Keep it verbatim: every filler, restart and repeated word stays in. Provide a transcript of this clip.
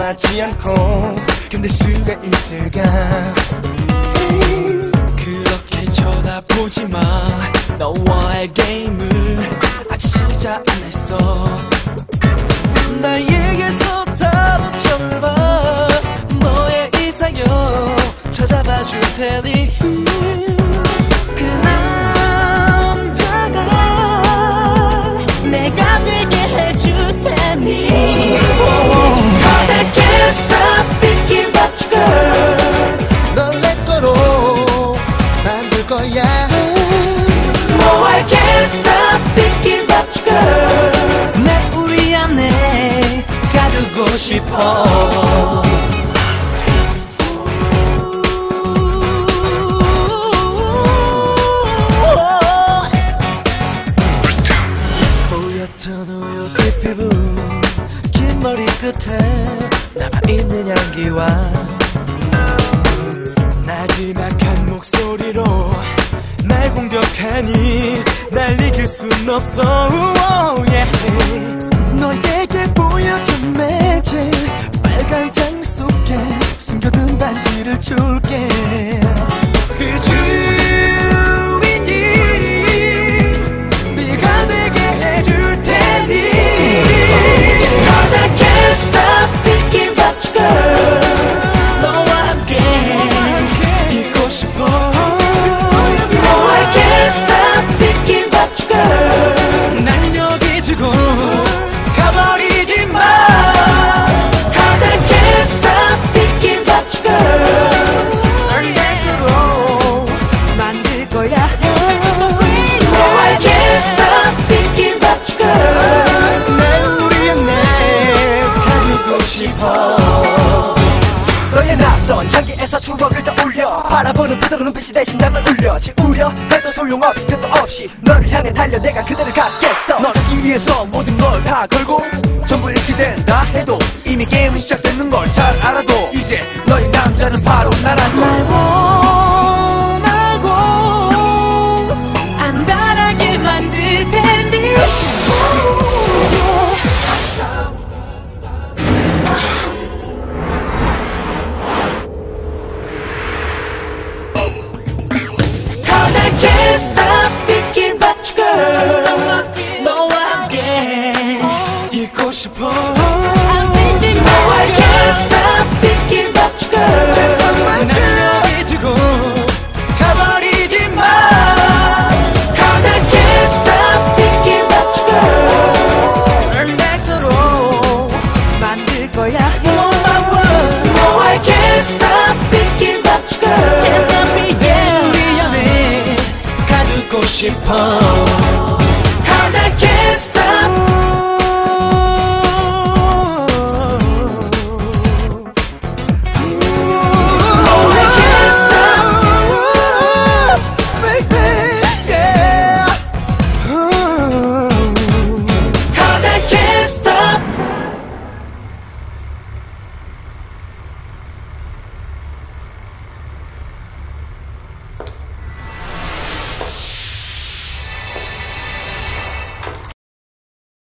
원하지 않고 견딜 수가 있을까. 그렇게 쳐다보지 마. 너와의 게임을 아직 시작 안 했어. 나에게서 따로 쳐봐. 너의 이상형 찾아봐 줄 테니 그 남자가 내가 되게 해줄 테니 Cause I can't stop thinking about you girl. 널 내 거로 만들 거야. No I can't stop thinking about you girl. 내 우리 안에 가두고 싶어. 우유빛 피부 긴 머리 끝에 남아있는 향기와 나지막한 목소리로 날 공격하니 날 이길 순 없어. oh, yeah. 너에게 보여준 매질 빨간 장미 속에 숨겨둔 반지를 줄게. 그 주인이 네가 되게 해줄 테니 Cause I can't stop thinking about you girl. 너와 함께 있고 싶어. No I can't stop thinking about you girl. 날 여기 두고 가버리지 마. Cause I can't stop thinking about you girl. 널 내 거로 만들 거야. No I can't stop thinking about you girl. 내 우리 안에 가두고 싶어. 너의 낯선 향기에서 추억을 떠올려 바라보는 그대로 눈빛이 대신 잠을 울려. 지우려 해도 소용없이 끝도 없이 너를 향해 달려 내가 그대를 갖겠어. 너를 이 위해서 모든 걸 다 걸고 전부 잃게 된다 해도 이미 게임은 시작됐는 걸 잘 알아도 이제 너의 남자는 바로 나라고. 날 원하고 안달하게 만들 텐데 Cause I can't stop thinking about you girl. 너와 함께 있고 싶어. No I can't stop thinking about you girl. 날 여기 두고 가버리지 마. Cause I can't stop thinking about you girl. 널 내 거로 만들 거야. You're my world. No I can't stop thinking about you girl. Can't stop thinking. 우리 안에 가두고 싶어.